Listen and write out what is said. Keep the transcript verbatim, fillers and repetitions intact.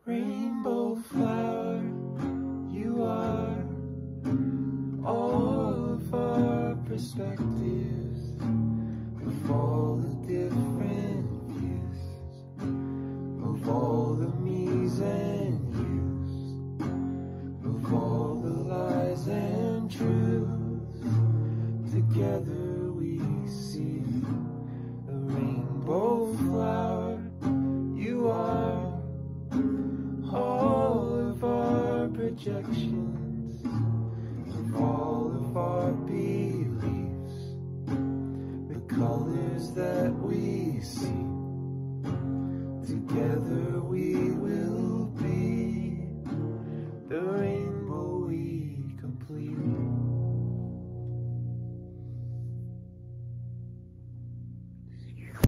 Rainbow flower, you are all of our perspectives, of all the different views, of all the me's and you's, of all the lies and truths. Together we see a rainbow flower, you are all of our projections, of all of our beliefs, the colors that we see.